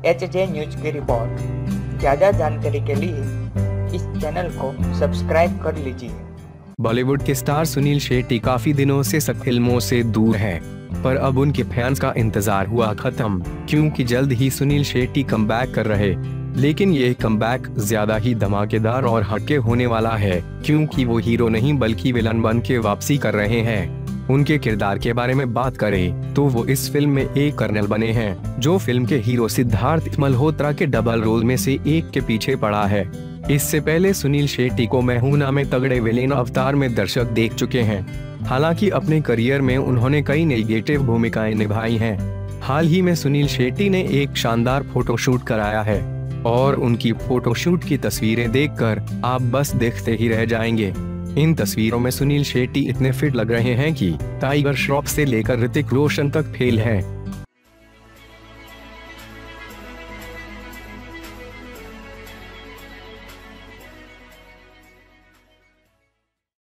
HJ news की report. ज़्यादा जानकारी के लिए इस चैनल को सब्सक्राइब कर लीजिए। बॉलीवुड के स्टार सुनील शेट्टी काफी दिनों से सफिल्मों से दूर हैं, पर अब उनके फैंस का इंतजार हुआ खत्म, क्योंकि जल्द ही सुनील शेट्टी कमबैक कर रहे। लेकिन ये कमबैक ज्यादा ही धमाकेदार और हटके होने वाला है, क्योंकि वो हीरो नहीं बल्कि विलन बन के वापसी कर रहे हैं। उनके किरदार के बारे में बात करें तो वो इस फिल्म में एक कर्नल बने हैं, जो फिल्म के हीरो सिद्धार्थ मल्होत्रा के डबल रोल में से एक के पीछे पड़ा है। इससे पहले सुनील शेट्टी को मैं हूं ना में तगड़े विलेन अवतार में दर्शक देख चुके हैं। हालांकि अपने करियर में उन्होंने कई नेगेटिव भूमिकाएं निभाई हैं। हाल ही में सुनील शेट्टी ने एक शानदार फोटोशूट कराया है और उनकी फोटोशूट की तस्वीरें देखकर आप बस देखते ही रह जाएंगे। इन तस्वीरों में सुनील शेट्टी इतने फिट लग रहे हैं कि टाइगर श्रॉफ से लेकर ऋतिक रोशन तक फेल हैं।